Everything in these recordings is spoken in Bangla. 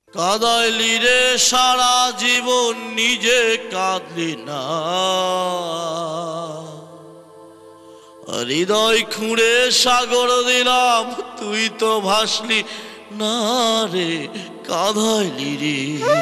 কাঁদাইলি রে সারা জীবন নিজে কাঁদলি না, হৃদয় খুঁড়ে সাগর দিলাম তুই তো ভাসলি না রে, কাঁদাইলি রে।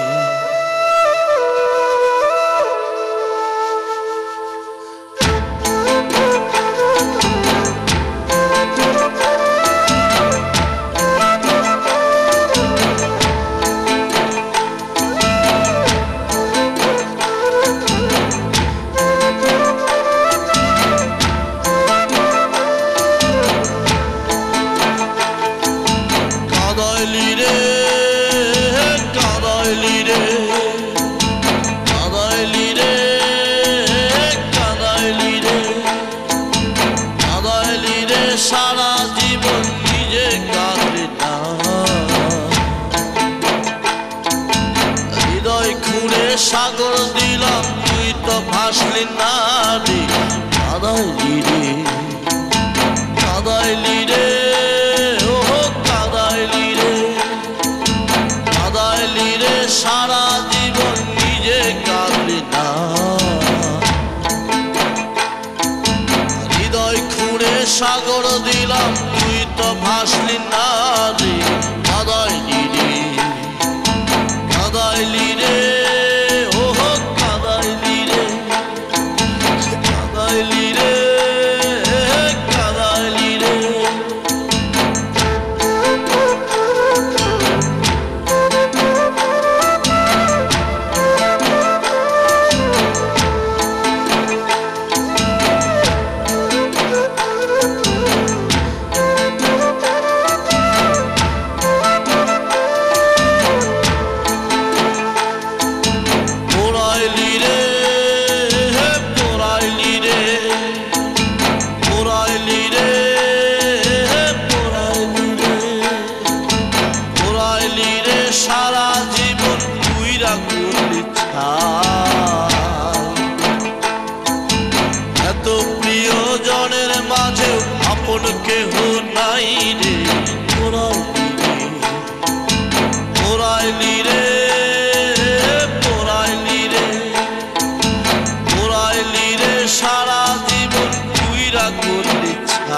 সারা জীবন নিজে কাঁদলি না, হৃদয় খুঁড়ে সাগর দিলাম তুই তো ভাসলি না রে, কাঁদাইলি রে, কাঁদাইলি রে, ও কাঁদাইলি রে, কাঁদাইলি রে সারা জীবন নিজে কাঁদলি না, হৃদয় খুঁড়ে সাগর দিলাম তুই তো ভাসলি না রে, কাঁদাইলি রে, কাঁদাইলি রে, ও কাঁদাইলি রে, কাঁদাইলি রে, কাঁদাইলি রে। সারা জীবন তুইরা করলি এত প্রিয় জনের মাঝে আপন কেহ নাই রে, পোড়াইলি রে, পোড়াইলি রে, পোড়াইলি রে সারা জীবন তুইরা করলি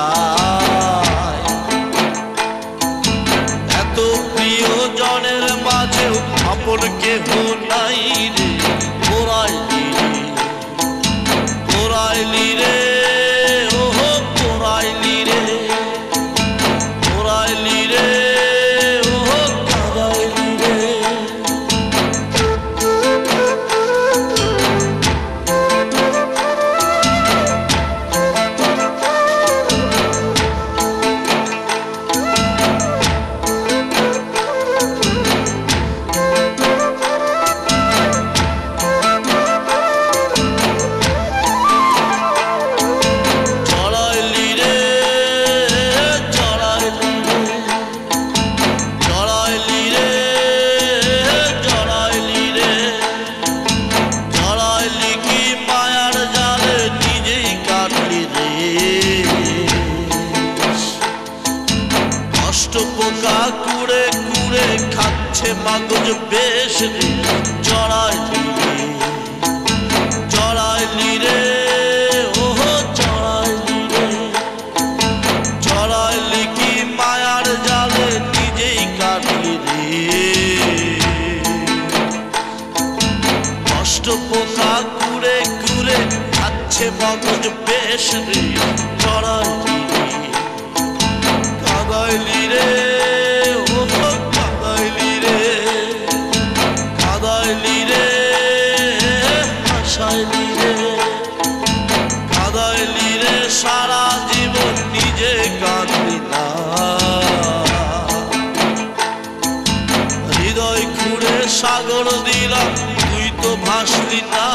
এত প্রিয় জনের মাঝেও আপন কেহ নাই রে, পোড়াইলি রে, পোড়াইলি রে, ও পোড়াইলি রে, পোড়াইলি রে, ও কাঁদাইলি রে। পোকা কুড়ে কুড়ে খাচ্ছে মাগজ বেশ রে, জড়াইলি রে, জড়াইলি রে, ও জড়াইলি রে, জড়াইলি কি মায়ার জালে নিজেই কাটলি রে, কষ্ট পোকা কুড়ে কুড়ে খাচ্ছে মাগজ বেশ রে, জড়াইলি রে, কাঁদাইলি রে, ও কাঁদাইলি রে, কাঁদাইলি রে, হাসাইলি রে, কাঁদাইলি রে সারা জীবন নিজে কাঁদলি না, হৃদয় খুঁড়ে সাগর দিলাম তুই তো ভাসলি না